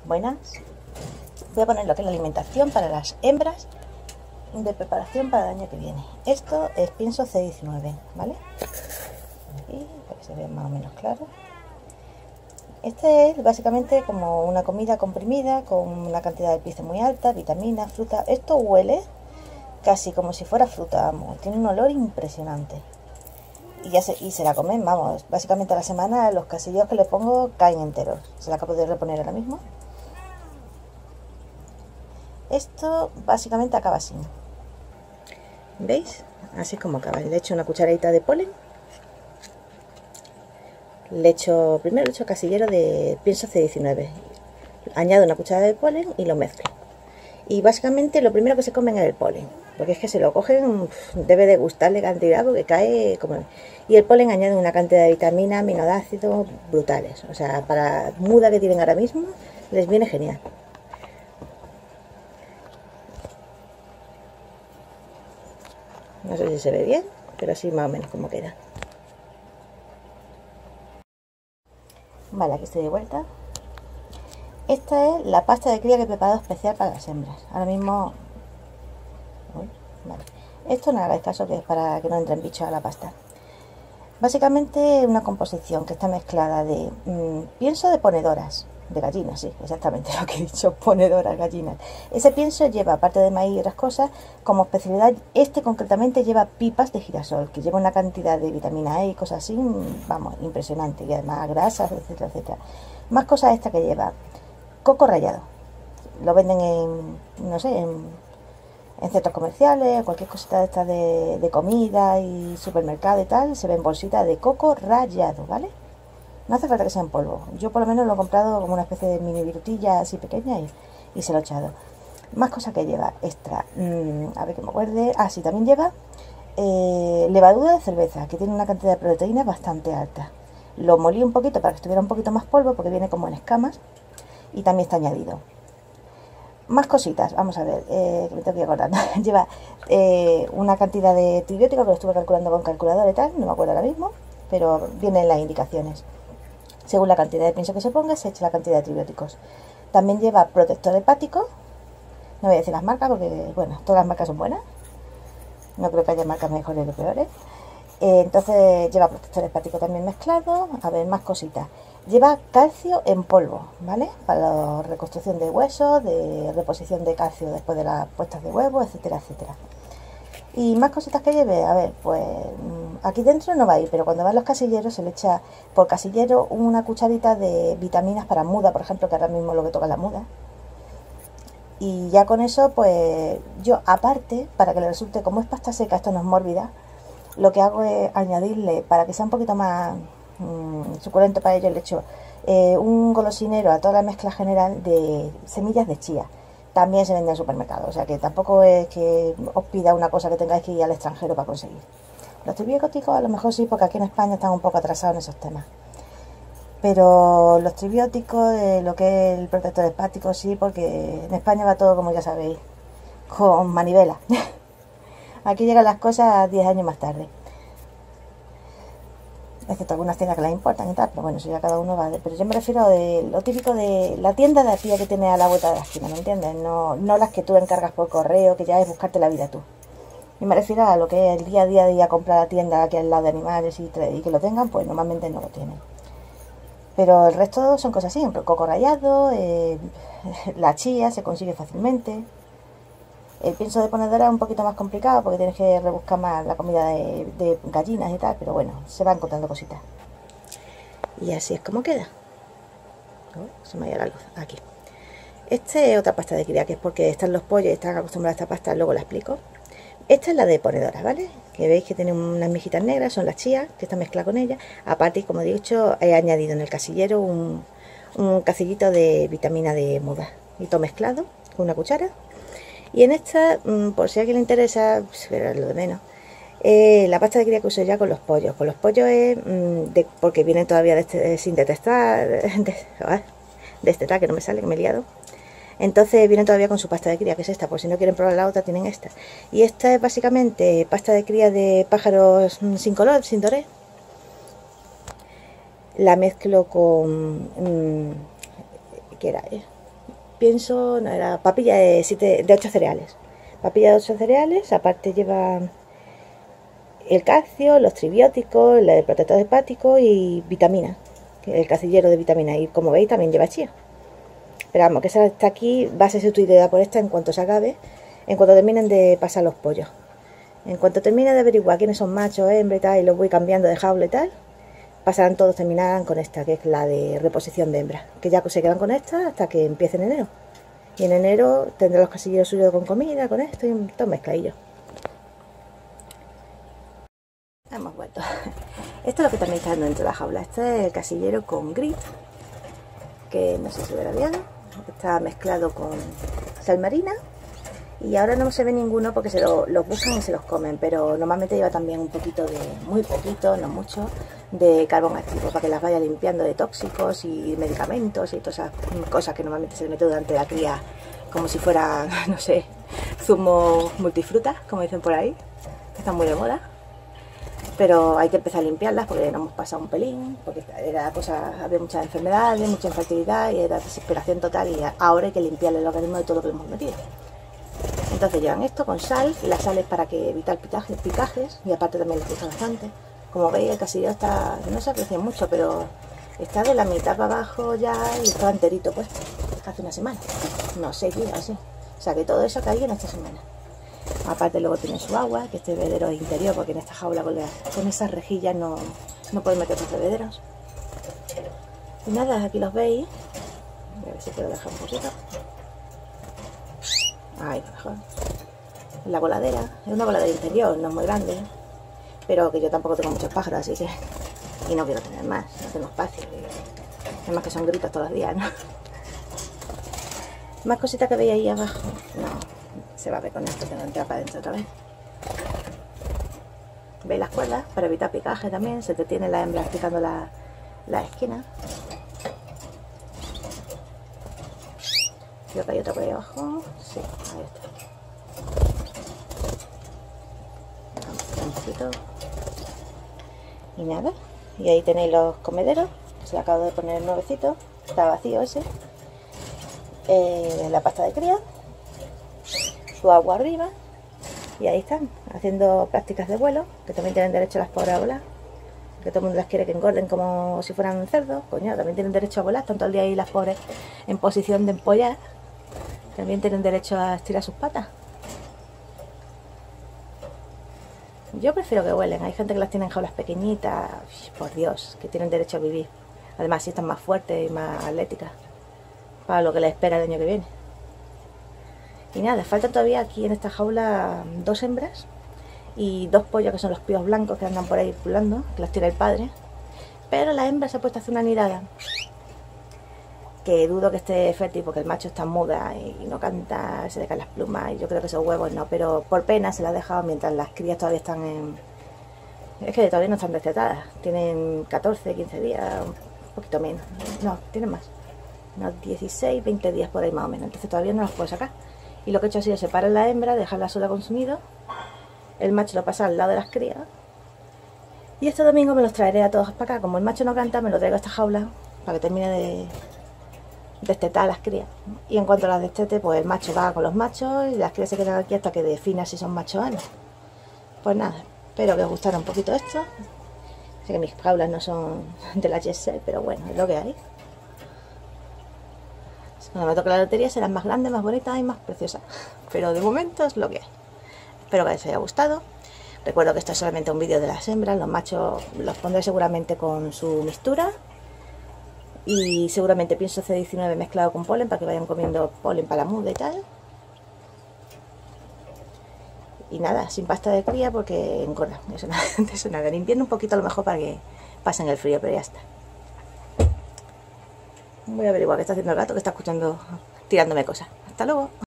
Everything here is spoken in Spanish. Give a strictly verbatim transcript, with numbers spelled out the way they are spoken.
Buenas. Voy a poner lo que es la alimentación para las hembras de preparación para el año que viene. Esto es pienso C diecinueve, ¿vale? Aquí, para que se vea más o menos claro. Este es básicamente como una comida comprimida con una cantidad de pieza muy alta, vitaminas, fruta. Esto huele casi como si fuera fruta, vamos. Tiene un olor impresionante. Y, ya se, y se la comen, vamos. Básicamente a la semana los casillos que le pongo caen enteros. Se la acabo de reponer ahora mismo. Esto básicamente acaba así. ¿Veis? Así es como acaba. Le echo una cucharadita de polen. Le echo, primero le echo casillero de pienso C diecinueve. Añado una cucharada de polen y lo mezclo. Y básicamente lo primero que se comen es el polen. Porque es que se lo cogen, debe de gustarle cantidad porque cae como... Y el polen añade una cantidad de vitaminas, aminoácidos brutales. O sea, para muda que tienen ahora mismo, les viene genial. No sé si se ve bien, pero así más o menos como queda. Vale, aquí estoy de vuelta. Esta es la pasta de cría que he preparado especial para las hembras. Ahora mismo... Uy, vale. Esto no hagáis caso, que es para que no entren bichos a la pasta. Básicamente una composición que está mezclada de mmm, pienso de ponedoras. De gallinas, sí, exactamente lo que he dicho, ponedoras, gallinas. Ese pienso lleva, aparte de maíz y otras cosas, como especialidad, este concretamente lleva pipas de girasol, que lleva una cantidad de vitamina E y cosas así, vamos, impresionante. Y además grasas, etcétera, etcétera. Más cosas esta que lleva coco rallado. Lo venden en, no sé, en, en centros comerciales, cualquier cosita de esta de, de comida y supermercado y tal, se ven bolsitas de coco rallado, ¿vale? No hace falta que sea en polvo. Yo por lo menos lo he comprado como una especie de mini virutilla así pequeña y, y se lo he echado. Más cosas que lleva extra. Mm, a ver que me acuerde. Ah, sí, también lleva eh, levadura de cerveza, que tiene una cantidad de proteína bastante alta. Lo molí un poquito para que estuviera un poquito más polvo porque viene como en escamas. Y también está añadido. Más cositas, vamos a ver, eh, que me tengo que ir acordando. Lleva eh, una cantidad de antibióticos que lo estuve calculando con calculadora y tal, no me acuerdo ahora mismo, pero vienen las indicaciones. Según la cantidad de pienso que se ponga, se echa la cantidad de antibióticos. También lleva protector hepático. No voy a decir las marcas porque, bueno, todas las marcas son buenas. No creo que haya marcas mejores o peores. Eh, entonces lleva protector hepático también mezclado. A ver, más cositas. Lleva calcio en polvo, ¿vale? Para la reconstrucción de huesos, de reposición de calcio después de las puestas de huevos, etcétera, etcétera. Y más cositas que lleve, a ver, pues aquí dentro no va a ir, pero cuando van los casilleros se le echa por casillero una cucharita de vitaminas para muda, por ejemplo, que ahora mismo lo que toca es la muda. Y ya con eso, pues yo aparte, para que le resulte, como es pasta seca, esto no es mórbida, lo que hago es añadirle, para que sea un poquito más mmm, suculento para ello, le echo eh, un golosinero a toda la mezcla general de semillas de chía. También se vende en el supermercado, o sea que tampoco es que os pida una cosa que tengáis que ir al extranjero para conseguir. Los tribióticos a lo mejor sí, porque aquí en España están un poco atrasados en esos temas. Pero los tribióticos, eh, lo que es el protector hepático, sí, porque en España va todo, como ya sabéis, con manivela. Aquí llegan las cosas diez años más tarde. Excepto algunas tiendas que las importan y tal, pero bueno, eso ya cada uno va. De, pero yo me refiero a lo típico de la tienda de aquí que tiene a la vuelta de la esquina, ¿me entiendes? No, no las que tú encargas por correo, que ya es buscarte la vida tú. Yo me refiero a lo que es el día a día de ir a comprar a la tienda aquí al lado de animales y, y que lo tengan, pues normalmente no lo tienen. Pero el resto son cosas así, ejemplo, coco rallado, eh, la chía se consigue fácilmente. El pienso de ponedora es un poquito más complicado porque tienes que rebuscar más la comida de, de gallinas y tal, pero bueno, se va encontrando cositas. Y así es como queda. Oh, se me ha ido la luz. Aquí. Esta es otra pasta de cría, que es porque están los pollos y están acostumbrados a esta pasta, luego la explico. Esta es la de ponedora, ¿vale? Que veis que tiene unas mijitas negras, son las chías, que está mezclada con ellas. Aparte, como he dicho, he añadido en el casillero un, un cacillito de vitamina de muda. Y todo mezclado con una cuchara. Y en esta, por si a alguien le interesa, pero es lo de menos, eh, la pasta de cría que uso ya con los pollos. Con los pollos es, de, porque vienen todavía de este, sin detestar, de, de este tal, que no me sale, que me he liado. Entonces vienen todavía con su pasta de cría, que es esta, por si no quieren probar la otra, tienen esta. Y esta es básicamente pasta de cría de pájaros sin color, sin doré. La mezclo con... Mmm, ¿qué era? pienso, no, era papilla de, siete, de ocho cereales. Papilla de ocho cereales, aparte lleva el calcio, los tribióticos, el protector hepático y vitamina, el casillero de vitamina. Y como veis también lleva chía. Pero vamos, que esa está aquí, va a ser sustituida por esta en cuanto se acabe, en cuanto terminen de pasar los pollos. En cuanto termine de averiguar quiénes son machos, hembras y tal, y los voy cambiando de jaula y tal, pasarán todos, terminarán con esta, que es la de reposición de hembras, que ya se quedan con esta hasta que empiece en enero. Y en enero tendré los casilleros suyos con comida, con esto y todo mezcladillo. Hemos vuelto. Esto es lo que también está dentro de la jaula. Este es el casillero con grit, que no sé si verá bien. Está mezclado con sal marina. Y ahora no se ve ninguno porque se lo, los buscan y se los comen, pero normalmente lleva también un poquito de, muy poquito, no mucho, de carbón activo para que las vaya limpiando de tóxicos y medicamentos y todas esas cosas que normalmente se le mete durante la cría, como si fuera, no sé, zumo multifruta, como dicen por ahí, están muy de moda. Pero hay que empezar a limpiarlas porque nos hemos pasado un pelín, porque era cosa, había muchas enfermedades, mucha infertilidad y era desesperación total, y ahora hay que limpiarle el organismo de todo lo que le hemos metido. Entonces llevan esto con sal, y la sal es para que evitar picajes, picajes y aparte también les gusta bastante. Como veis, el casillero está, no se aprecia mucho, pero está de la mitad para abajo ya y está enterito puesto. Hace una semana, no, seis días así. O sea que todo eso cae en esta semana. Aparte luego tiene su agua, que este bebedero es interior, porque en esta jaula con, la, con esas rejillas no, no pueden meter los bebederos. Y nada, aquí los veis. A ver si puedo dejar un poquito. Ahí lo mejor. La coladera, es una coladera interior, no es muy grande, pero que yo tampoco tengo muchos pájaros, así que... Y no quiero tener más, no tengo espacio. Además que son gritos todos los días, ¿no? Más cositas que veis ahí abajo. No, se va a ver con esto que no entra para adentro otra vez. ¿Veis las cuerdas? Para evitar picaje también, se te tiene la hembra picando la, la esquina. Creo que hay otra por ahí abajo. Sí, ahí está. Vamos a un poquito. Y nada. Y ahí tenéis los comederos. Se lo acabo de poner nuevecito. Está vacío ese. Eh, la pasta de cría. Su agua arriba. Y ahí están, haciendo prácticas de vuelo. Que también tienen derecho las pobres a volar. Que todo el mundo las quiere que engorden como si fueran cerdos. Coño, también tienen derecho a volar. Están todo el día ahí las pobres en posición de empollar. También tienen derecho a estirar sus patas. Yo prefiero que vuelen. Hay gente que las tiene en jaulas pequeñitas. Uy, por Dios, que tienen derecho a vivir. Además, si están más fuertes y más atléticas para lo que les espera el año que viene. Y nada, faltan todavía aquí en esta jaula dos hembras y dos pollos que son los píos blancos que andan por ahí pulando, que los tira el padre. Pero la hembra se ha puesto a hacer una nidada, que dudo que esté fértil porque el macho está muda y no canta, se le caen las plumas y yo creo que esos huevos no, pero por pena se las ha dejado mientras las crías todavía están en... Es que todavía no están destetadas, tienen catorce, quince días, un poquito menos, no, tienen más, unos dieciséis, veinte días por ahí más o menos, entonces todavía no las puedo sacar. Y lo que he hecho ha sido separar la hembra, dejarla sola con su nido, el macho lo pasa al lado de las crías y este domingo me los traeré a todos para acá. Como el macho no canta, me lo traigo a esta jaula para que termine de destetar a las crías. Y en cuanto a las destete, pues el macho va con los machos y las crías se quedan aquí hasta que defina si son machos o no. Pues nada, espero que os gustara un poquito esto. Sé que mis jaulas no son de la Jet Set, pero bueno, es lo que hay. Cuando me toque la lotería serán más grandes, más bonitas y más preciosas. Pero de momento es lo que hay. Espero que les haya gustado. Recuerdo que esto es solamente un vídeo de las hembras. Los machos los pondré seguramente con su mixtura. Y seguramente pienso C diecinueve mezclado con polen para que vayan comiendo polen para la muda y tal. Y nada, sin pasta de cría porque engorda. Eso nada, eso nada. En invierno un poquito a lo mejor para que pasen el frío, pero ya está. Voy a averiguar qué está haciendo el gato, que está escuchando, tirándome cosas. Hasta luego.